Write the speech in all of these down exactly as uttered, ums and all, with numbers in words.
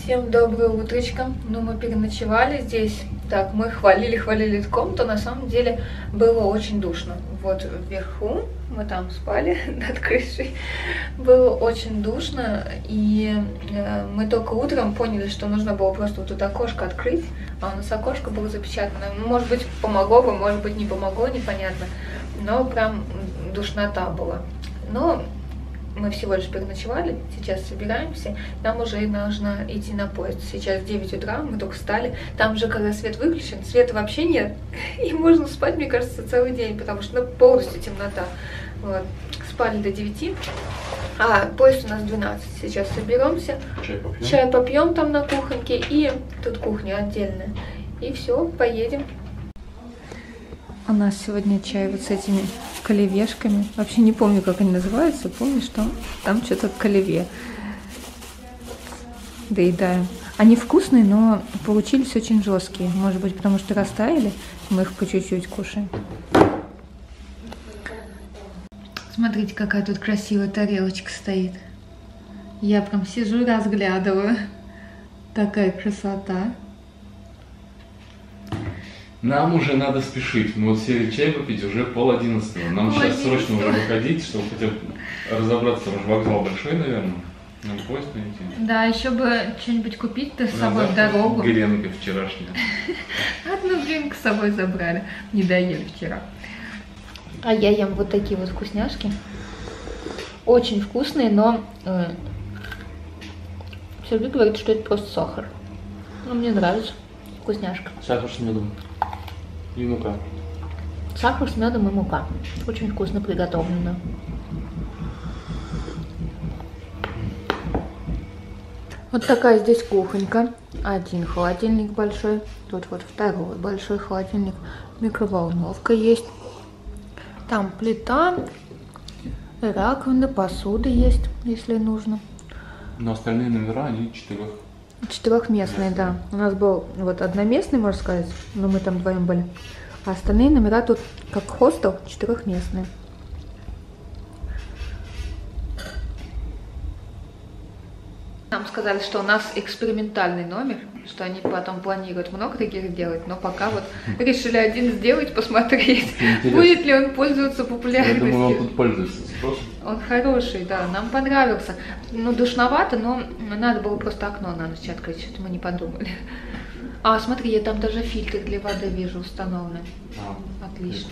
Всем доброе утречко. Ну, мы переночевали здесь. Так, мы хвалили-хвалили эту комнату. На самом деле было очень душно. Вот вверху, мы там спали над крышей. Было очень душно. И э, мы только утром поняли, что нужно было просто вот это окошко открыть. А у нас окошко было запечатано. Может быть, помогло бы, может быть, не помогло, непонятно. Но прям душнота была. Но мы всего лишь переночевали, сейчас собираемся, нам уже нужно идти на поезд. Сейчас девять утра, мы только встали, там же когда свет выключен, света вообще нет, и можно спать, мне кажется, целый день, потому что ну, полностью темнота. Вот. Спали до девяти, а поезд у нас двенадцать. Сейчас соберемся, чай попьем, чай попьем там на кухоньке, и тут кухня отдельная, и все, поедем. У нас сегодня чай вот с этими колевешками. Вообще не помню, как они называются. Помню, что там что-то колеве. Доедаем. Они вкусные, но получились очень жесткие. Может быть, потому что растаяли. Мы их по чуть-чуть кушаем. Смотрите, какая тут красивая тарелочка стоит. Я прям сижу и разглядываю. Такая красота. Нам уже надо спешить. Мы вот сели чай попить уже пол одиннадцатого. Нам пол сейчас срочно уже выходить, чтобы хотя бы разобраться. Потому что вокзал большой, наверное. Нам поезд найти. Да, еще бы что-нибудь купить-то с собой в дорогу. Гренка вчерашняя. Одну гренку с собой забрали. Не доели вчера. А я ем вот такие вот вкусняшки. Очень вкусные, но э, Сергей говорит, что это просто сахар. Но мне нравится. Вкусняшка. Сахар с медом. И мука. Сахар с медом и мука. Очень вкусно приготовлено. Вот такая здесь кухонька. Один холодильник большой. Тут вот второй большой холодильник. Микроволновка есть. Там плита. Раковина, посуда есть, если нужно. Но остальные номера, они четырех. Четырехместный, да. У нас был вот одноместный, можно сказать, но мы там вдвоем были. А остальные номера тут, как хостел, четырехместные. Нам сказали, что у нас экспериментальный номер, что они потом планируют много таких делать, но пока вот решили один сделать, посмотреть, будет ли он пользоваться популярностью. Я думаю, он тут пользуется спросом. Он хороший, да, нам понравился. Ну, душновато, но надо было просто окно на ночь открыть, что-то мы не подумали. А, смотри, я там даже фильтр для воды вижу установленный. А, отлично.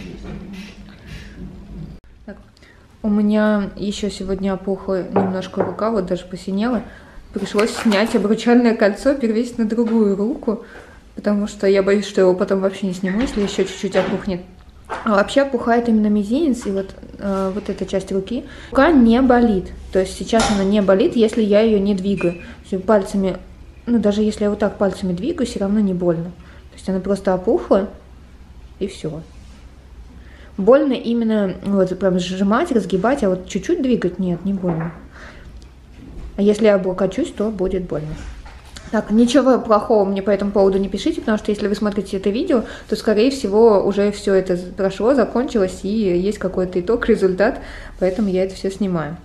Так. У меня еще сегодня опухла немножко рука, вот даже посинела. Пришлось снять обручальное кольцо, перевесить на другую руку, потому что я боюсь, что его потом вообще не сниму, если еще чуть-чуть опухнет. А вообще опухает именно мизинец и вот, э, вот эта часть руки. Рука не болит, то есть сейчас она не болит, если я ее не двигаю. Пальцами, ну даже если я вот так пальцами двигаю, все равно не больно. То есть она просто опухла и все. Больно именно вот прям сжимать, разгибать, а вот чуть-чуть двигать нет, не больно. А если я облокочусь, то будет больно. Так, ничего плохого мне по этому поводу не пишите, потому что если вы смотрите это видео, то, скорее всего, уже все это прошло, закончилось, и есть какой-то итог, результат, поэтому я это все снимаю.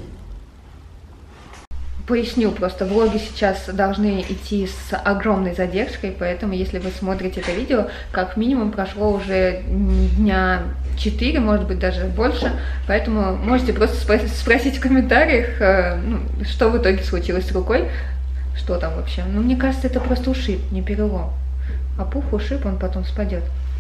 Поясню, просто влоги сейчас должны идти с огромной задержкой, поэтому если вы смотрите это видео, как минимум прошло уже дня четыре, может быть даже больше, поэтому можете просто спросить в комментариях, ну, что в итоге случилось с рукой, что там вообще. Ну, мне кажется, это просто ушиб, не перелом. Опух, ушиб, он потом спадет.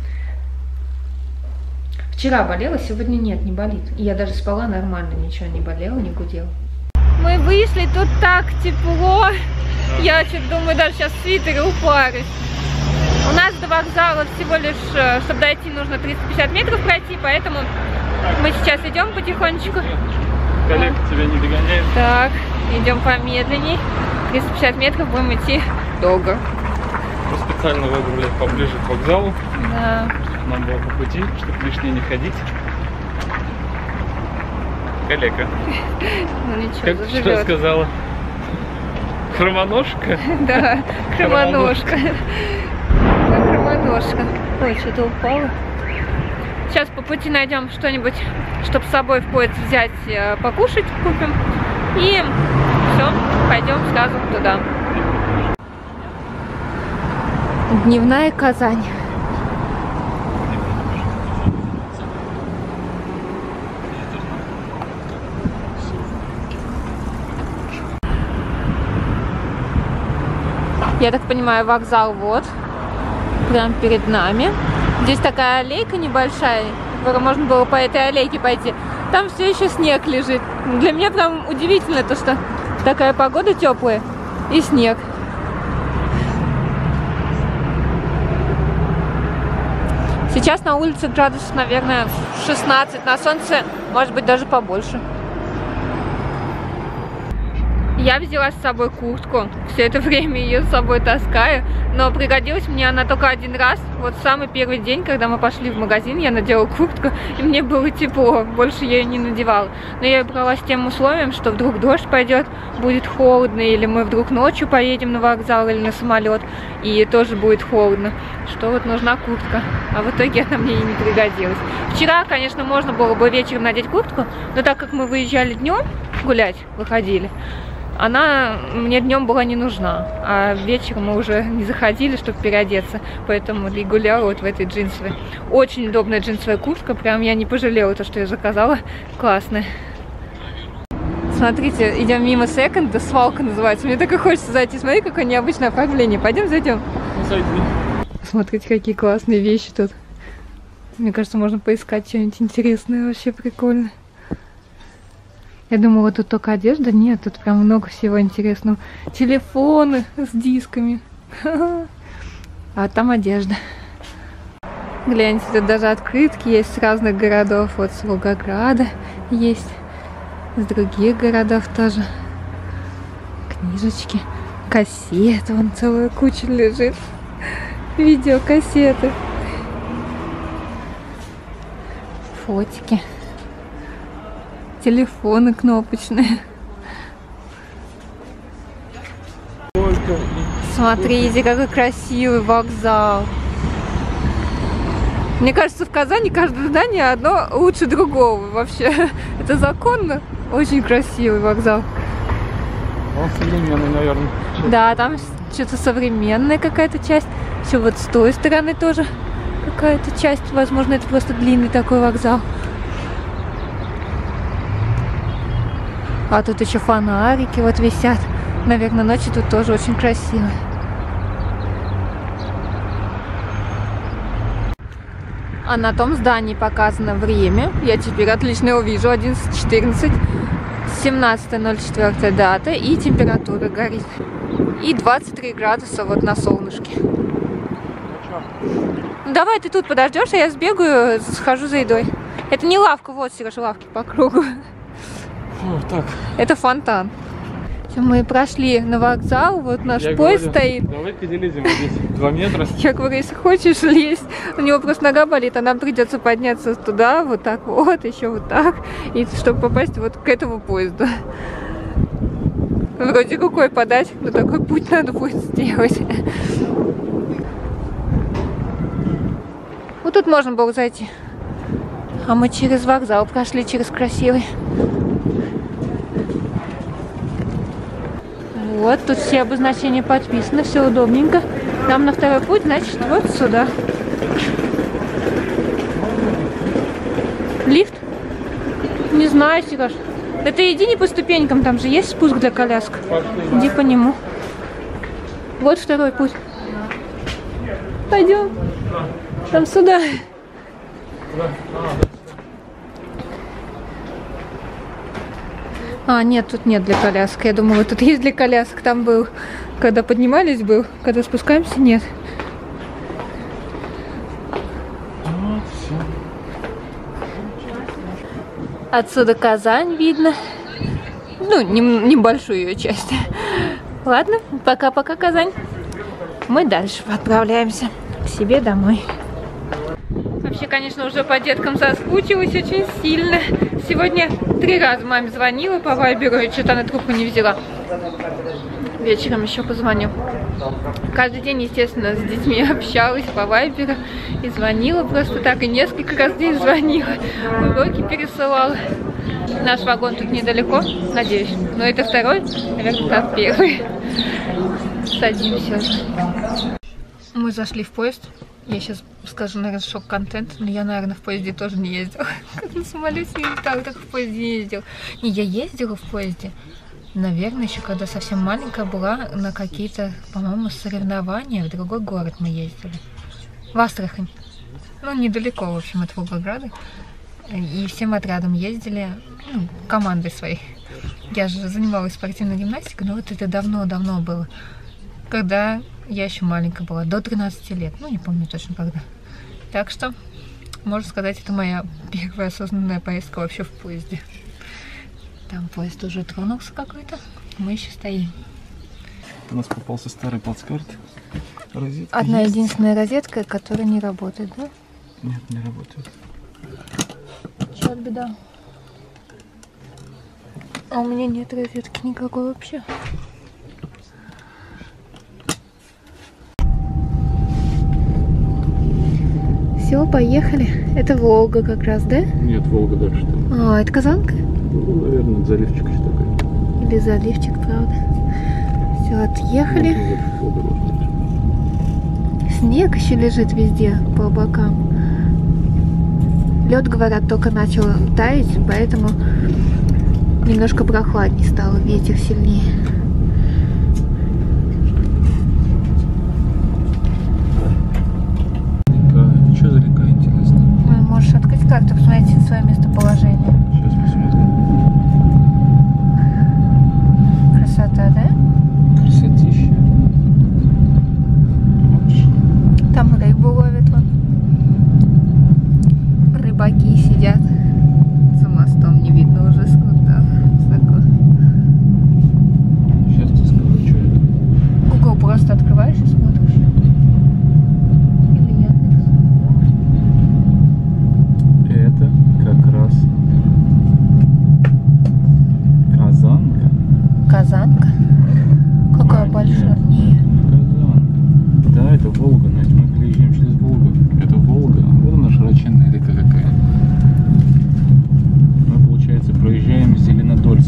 Вчера болела, сегодня нет, не болит. И я даже спала нормально, ничего не болело, не гудело. Мы вышли, тут так тепло. Я что-то думаю, даже сейчас в свитере упарюсь. У нас до вокзала всего лишь, чтобы дойти, нужно триста пятьдесят метров пройти, поэтому мы сейчас идем потихонечку. Коллега тебя не догоняет. Так, идем помедленней. триста пятьдесят метров будем идти долго. Мы специально выбрали поближе к вокзалу. Да. Чтобы нам было по пути, чтобы лишнее не ходить. Коллега. Ну ничего, как заживет. Что сказала? Хромоножка? Да, хромоножка. Хромоножка. Ой, что-то упало. Сейчас по пути найдем что-нибудь, чтобы с собой в поезд взять, покушать купим. И все, пойдем сразу туда. Дневная Казань. Я так понимаю, вокзал вот, прям перед нами. Здесь такая аллейка небольшая, которой можно было по этой аллейке пойти. Там все еще снег лежит. Для меня прям удивительно то, что такая погода теплая и снег. Сейчас на улице градусов, наверное, шестнадцать, на солнце может быть даже побольше. Я взяла с собой куртку, все это время ее с собой таскаю, но пригодилась мне она только один раз. Вот самый первый день, когда мы пошли в магазин, я надела куртку, и мне было тепло, больше я ее не надевала. Но я ее брала с тем условием, что вдруг дождь пойдет, будет холодно, или мы вдруг ночью поедем на вокзал или на самолет, и тоже будет холодно, что вот нужна куртка. А в итоге она мне и не пригодилась. Вчера, конечно, можно было бы вечером надеть куртку, но так как мы выезжали днем гулять, выходили, она мне днем была не нужна, а вечером мы уже не заходили, чтобы переодеться, поэтому и гуляла вот в этой джинсовой. Очень удобная джинсовая куртка, прям я не пожалела то, что я заказала, классная. Смотрите, идем мимо секонда, свалка называется, мне так и хочется зайти, смотри, какое необычное оформление, пойдем зайдем. Зайди. Смотрите, какие классные вещи тут. Мне кажется, можно поискать что-нибудь интересное, вообще прикольно. Я думала, тут только одежда. Нет, тут прям много всего интересного. Телефоны с дисками. А там одежда. Гляньте, тут даже открытки есть с разных городов. Вот с Волгограда есть. С других городов тоже. Книжечки. Кассеты. Вон целая куча лежит. Видеокассеты. Фотики. Телефоны кнопочные. Смотрите, какой красивый вокзал. Мне кажется, в Казани каждое здание одно лучше другого вообще. Это законно. Очень красивый вокзал. Он современный, наверное. Да, там что-то современная какая-то часть. Все вот с той стороны тоже какая-то часть. Возможно, это просто длинный такой вокзал. А тут еще фонарики вот висят. Наверное, ночью тут тоже очень красиво. А на том здании показано время. Я теперь отлично его вижу. одиннадцать четырнадцать. семнадцатое ноль четыре дата. И температура горит. И двадцать три градуса вот на солнышке. Ну, давай ты тут подождешь, а я сбегаю, схожу за едой. Это не лавка, вот, Сереж, лавки по кругу. О, так. Это фонтан. Все, мы прошли на вокзал, вот наш я поезд говорю, стоит. Давай-ка делизим вот здесь два метра. Я говорю, если хочешь лезть, у него просто нога болит, а нам придется подняться туда, вот так вот, еще вот так, и чтобы попасть вот к этому поезду. Вроде рукой подать, но такой путь надо будет сделать. Вот тут можно было зайти. А мы через вокзал прошли, через красивый. Вот, тут все обозначения подписаны, все удобненько. Нам на второй путь, значит, вот сюда. Лифт? Не знаю, Сереж. Это иди не по ступенькам, там же есть спуск для колясок. Иди по нему. Вот второй путь. Пойдем. Там сюда. А, нет, тут нет для колясок. Я думала, тут есть для колясок. Там был, когда поднимались, был. Когда спускаемся, нет. Вот, все. Отсюда Казань видно. Ну, небольшую ее часть. Ладно, пока-пока, Казань. Мы дальше отправляемся к себе домой. Вообще, конечно, уже по деткам соскучилась очень сильно. Сегодня три раза маме звонила по вайберу, и что-то она трубку не взяла. Вечером еще позвоню. Каждый день, естественно, с детьми общалась по вайберу и звонила просто так, и несколько раз в день звонила, уроки пересылала. Наш вагон тут недалеко, надеюсь. Но это второй, наверное, как первый. Садимся. Мы зашли в поезд. Я сейчас скажу, наверное, шок-контент, но я, наверное, в поезде тоже не ездила. Как на самолете не летала, так в поезде не ездила. Не, я ездила в поезде, наверное, еще когда совсем маленькая была, на какие-то, по-моему, соревнования. В другой город мы ездили. В Астрахань. Ну, недалеко, в общем, от Волгограда. И всем отрядом ездили, ну, командой своей. Я же занималась спортивной гимнастикой, но вот это давно-давно было. Когда я еще маленькая была, до тринадцати лет. Ну, не помню точно когда. Так что, можно сказать, это моя первая осознанная поездка вообще в поезде. Там поезд уже тронулся какой-то. Мы еще стоим. У нас попался старый плацкарт. Розетка Одна есть. единственная розетка, которая не работает, да? Нет, не работает. Чё, беда? А у меня нет розетки никакой вообще. Все, поехали. Это Волга как раз, да? Нет, Волга дальше. А, это Казанка? Ну, наверное, заливчик еще такой. Или заливчик, правда. Все, отъехали. Снег еще лежит везде по бокам. Лед, говорят, только начал таять, поэтому немножко прохладнее стало, ветер сильнее. Река. Что за река, интересно? Можешь открыть карту, посмотреть свое местоположение. Сейчас посмотрим. Красота, да? Красотища. Там рыбу ловят вон. Рыбаки сидят. За мостом не видно уже сколько высоко. Сейчас ты скажу, что это. Google просто открываешь и смотришь. Или Яндекс. Это как раз Казанка. Казанка? Какая А, большая? нет, Нет. Казанка. Да, это Волга, Надь. Мы приезжаем через Волгу. Это Волга. Вот она, широченная река какая. Мы, получается, проезжаем Зеленодольск.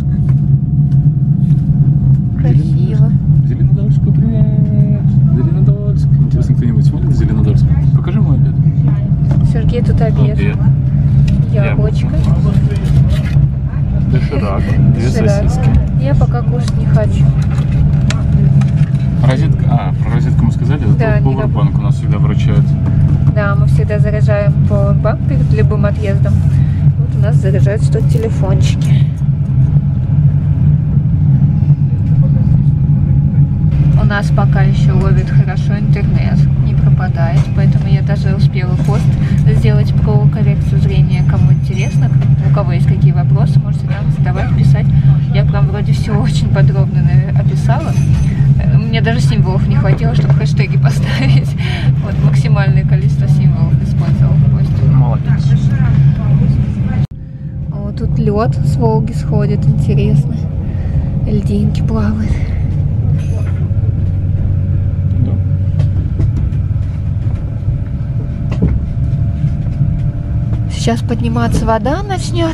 Красиво. Зеленодольску привет! Зеленодольск. Интересно, кто-нибудь смотрит Зеленодольск? Покажи мой обед. Сергей, тут обед. Обед. Яблочко. Доширак. Две Доширак. сосиски. Я пока кушать не хочу. Розетка. А, про розетку мы сказали, это Да, не Powerbank у нас всегда вручают. Да, мы всегда заряжаем Powerbank перед любым отъездом. Вот у нас заряжаются тут телефончики. У нас пока еще ловит хорошо интернет, не пропадает, поэтому я даже успела пост сделать про коррекцию зрения. Кому интересно, у кого есть какие вопросы, можете там задавать, писать. Я прям вроде все очень подробно описала. Мне даже символов не хватило, чтобы хэштеги поставить. Вот максимальное количество символов использовала в посте. Молодец. Вот тут лед с Волги сходит, интересно. Льдинки плавают. Да. Сейчас подниматься вода начнет.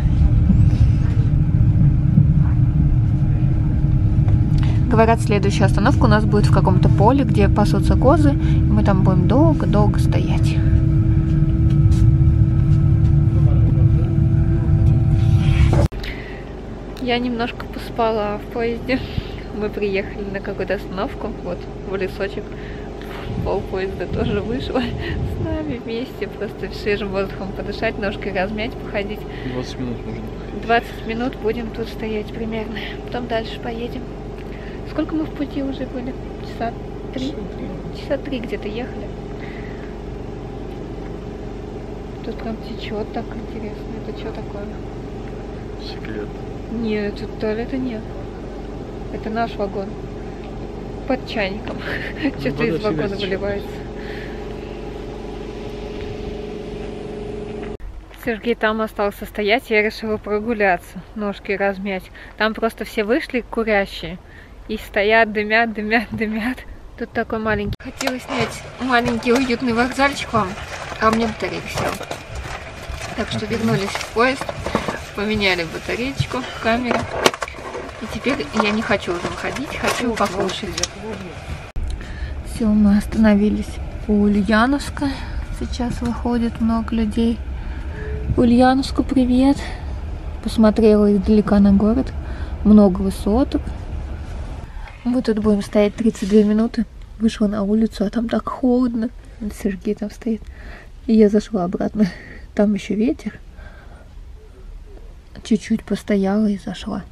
Говорят, следующая остановка у нас будет в каком-то поле, где пасутся козы. И мы там будем долго-долго стоять. Я немножко поспала в поезде. Мы приехали на какую-то остановку. Вот, в лесочек. Пол поезда тоже вышло с нами вместе. Просто свежим воздухом подышать, ножкой размять, походить. двадцать минут можно походить. двадцать минут будем тут стоять примерно. Потом дальше поедем. Сколько мы в пути уже были? Часа три? Часа три где-то ехали. Тут прям течет так интересно. Это что такое? Секрет. Нет, тут туалета нет. Это наш вагон. Под чайником. Что-то из вагона выливается. Сергей там остался стоять, я решила прогуляться, ножки размять. Там просто все вышли курящие. И стоят, дымят, дымят, дымят. Тут такой маленький. Хотела снять маленький уютный вокзальчик вам, а у меня батарейка села. Так что вернулись в поезд, поменяли батареечку, камеру. И теперь я не хочу уже выходить, хочу покушать. Все, мы остановились у Ульяновска. Сейчас выходит много людей. Ульяновску привет. Посмотрела издалека на город. Много высоток. Мы тут будем стоять тридцать две минуты. Вышла на улицу, а там так холодно. Сергей там стоит. И я зашла обратно. Там еще ветер. Чуть-чуть постояла и зашла.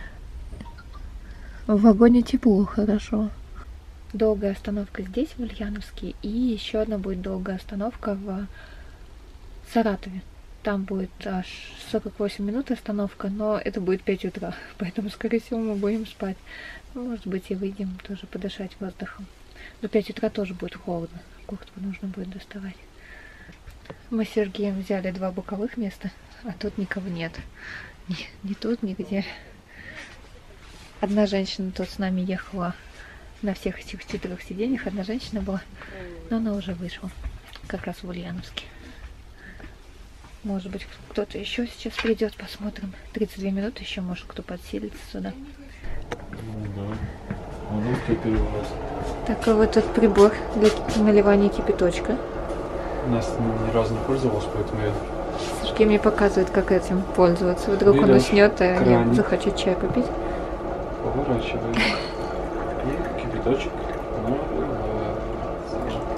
В вагоне тепло, хорошо. Долгая остановка здесь, в Ульяновске. И еще одна будет долгая остановка в Саратове. Там будет аж сорок восемь минут остановка, но это будет пять утра. Поэтому, скорее всего, мы будем спать. Может быть, и выйдем тоже подышать воздухом. До пять утра тоже будет холодно. Куртку нужно будет доставать. Мы с Сергеем взяли два боковых места, а тут никого нет. Ни, ни тут, нигде. Одна женщина тут с нами ехала на всех этих четырех сиденьях. Одна женщина была, но она уже вышла. Как раз в Ульяновске. Может быть, кто-то еще сейчас придет, посмотрим. тридцать две минуты еще, может, кто подселится сюда. Ну да. А ну кто переворот. Такой вот этот прибор для наливания кипяточка. Настя ни разу не пользовалась, поэтому я... Сергей мне показывает, как этим пользоваться. Вдруг он уснет, а я захочу чай попить. Поворачиваем. И кипяточек наливается.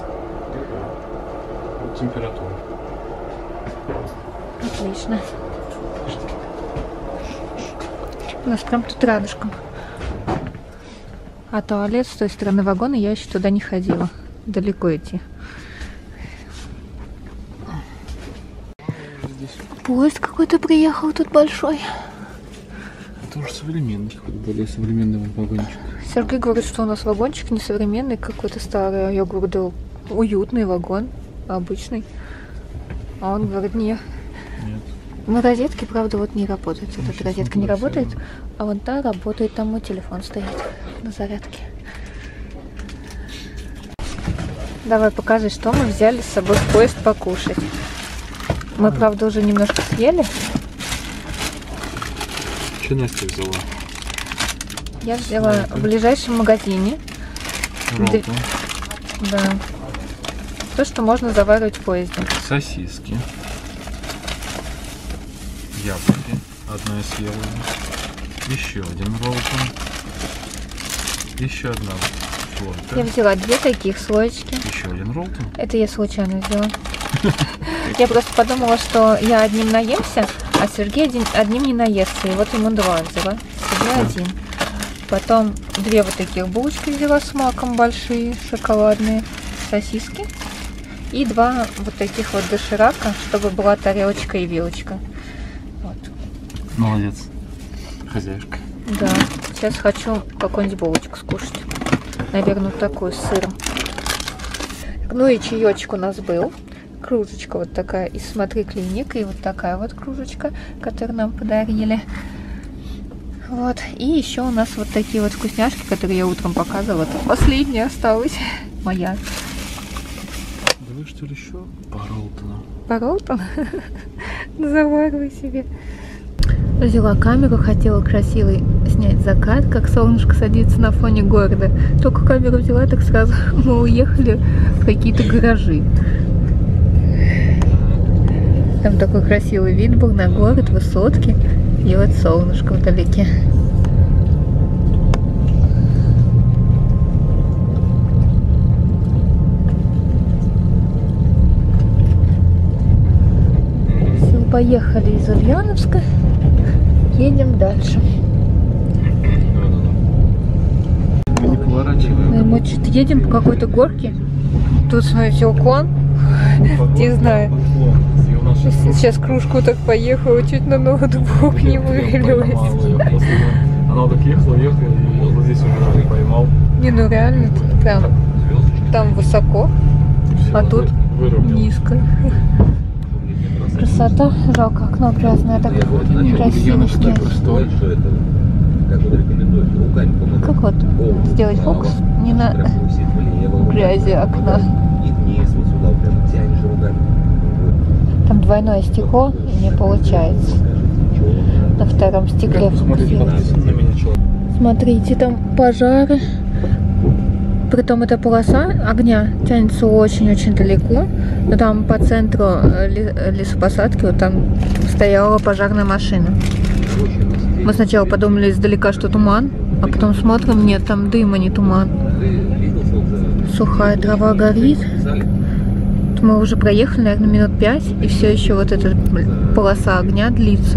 Вот температура. Отлично. У нас прям тут рядышком. А туалет с той стороны вагона, я еще туда не ходила. Далеко идти. Поезд какой-то приехал тут большой. Это уже современный, какой-то более современный вагончик. Сергей говорит, что у нас вагончик не современный, какой-то старый. Я говорю, да уютный вагон, обычный. А он говорит, нет. Нет. Но розетки, правда, вот не работают. Вот эта розетка не работает, а вон та работает, там мой телефон стоит на зарядке. Давай покажи, что мы взяли с собой в поезд покушать. Мы, правда, уже немножко съели. Что Настя взяла? Я взяла в ближайшем магазине. Роллтон. Да. То, что можно заваривать в поезде. Сосиски. Яблоки. Одна я съела. Еще один роллтон. Еще одна флорка. Я взяла две таких слоечки. Еще один роллтон. Это я случайно взяла. Я просто подумала, что я одним наемся, а Сергей один, одним не наестся. И вот ему два взяла. Себе один. Потом две вот таких булочки взяла с маком, большие, шоколадные. Сосиски. И два вот таких вот доширака, чтобы была тарелочка и вилочка. Вот. Молодец. Хозяюшка. Да. Сейчас хочу какую-нибудь булочку скушать. Наверное, такую с сыром. Ну и чаечек у нас был. Кружечка вот такая из «Смотри, клиника». И вот такая вот кружечка, которую нам подарили. Вот. И еще у нас вот такие вот вкусняшки, которые я утром показывала. Это последняя осталась. Моя. Давай что ли еще по роллтону? По роллтону? Заваривай себе. Взяла камеру, хотела красивый снять закат, как солнышко садится на фоне города. Только камеру взяла, так сразу мы уехали в какие-то гаражи. Там такой красивый вид был на город, высотки. И вот солнышко вдалеке. Все, поехали из Ульяновска. Едем дальше. Мы не поворачиваем. Мы что-то едем по какой-то горке. Тут, смотрите, уклон. Не знаю. Сейчас кружку так поехала, чуть на ноутбук не вывалилась. Она так ехала, ехала, и вот здесь уже не поймал. Не, ну реально, прям там высоко, а тут низко. Красота. Жалко, окно грязное, так красиво снять. Как вот сделать фокус не на грязи окна. Там двойное стекло, и не получается. на втором стекле. Смотрите, там пожары. Притом эта полоса огня тянется очень-очень далеко. Но там по центру лесопосадки вот там стояла пожарная машина. Мы сначала подумали издалека, что туман, а потом смотрим, нет, там дым, а не туман. Сухая трава горит. Мы уже проехали, наверное, минут пять, и все еще вот эта полоса огня длится.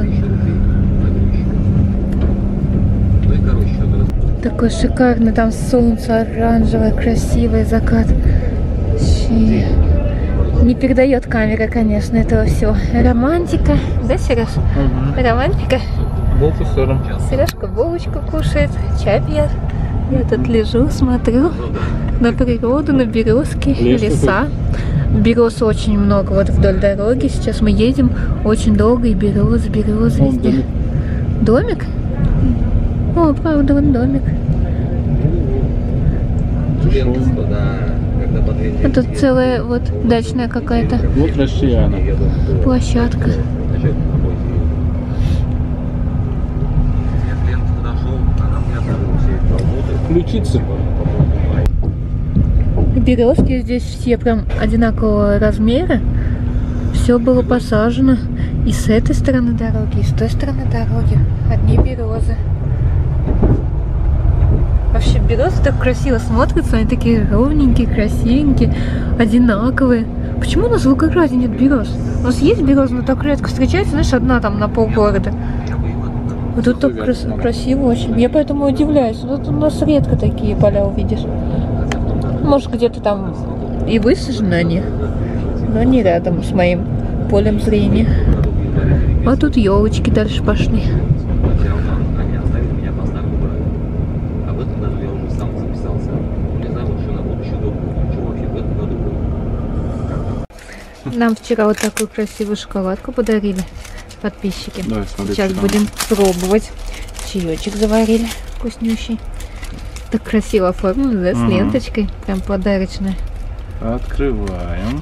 Такой шикарный, там солнце оранжевое, красивый закат. Вообще не передает камера, конечно, этого всего. Романтика, да, Сереж? Угу. Романтика. Булку с сыром. Сережка булочку кушает, чай пьет. Я тут лежу, смотрю на природу, на березки, Лес леса. Берез очень много вот вдоль дороги. Сейчас мы едем очень долго, и березы, березы везде. Домик? О, правда, вон домик. А тут целая вот дачная какая-то вот россияне. Площадка. Включиться. Березки здесь все прям одинакового размера. Все было посажено и с этой стороны дороги, и с той стороны дороги. Одни березы. Вообще березы так красиво смотрятся, они такие ровненькие, красивенькие, одинаковые. Почему у нас в Волгограде нет берез? У нас есть березы, но так редко встречается, знаешь, одна там на полгорода. Вот тут так крас красиво очень. Я поэтому удивляюсь. Вот у нас редко такие поля увидишь. Может, где-то там и высажены они, но не рядом с моим полем зрения. А тут елочки дальше пошли. Нам вчера вот такую красивую шоколадку подарили подписчики. Да, сейчас будем пробовать. Чаечек заварили вкуснющий. Так красиво оформлено, да, с угу. ленточкой. Прям подарочная. Открываем.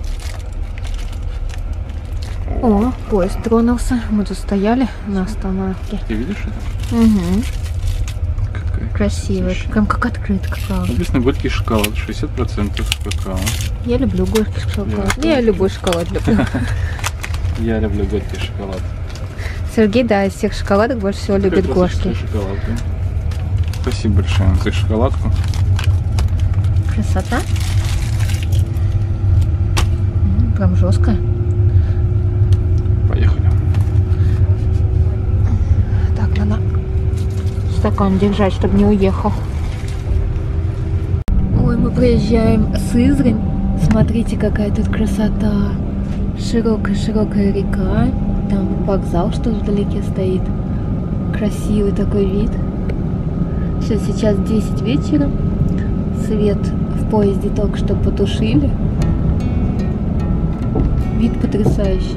О, поезд тронулся. Мы тут стояли на остановке. Ты видишь это? Угу. Какая красивая. Прям как открытка, правда. Написано горький шоколад, шестьдесят процентов какао. Я люблю горький шоколад. Я, Я любой шоколад люблю. Я люблю горький шоколад. Сергей, да, из всех шоколадок больше всего любит горький. Спасибо большое за шоколадку. Красота. Прям жестко. Поехали. Так, надо стакан держать, чтобы не уехал. Ой, мы проезжаем Сызрань. Смотрите, какая тут красота. Широкая-широкая река. Там вокзал, что вдалеке стоит. Красивый такой вид. Сейчас, сейчас десять вечера. Свет в поезде только что потушили. Вид потрясающий.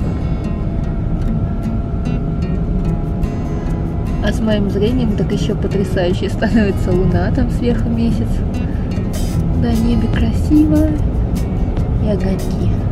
А с моим зрением так еще потрясающе становится луна, там сверху месяц. На небе красиво. И огоньки.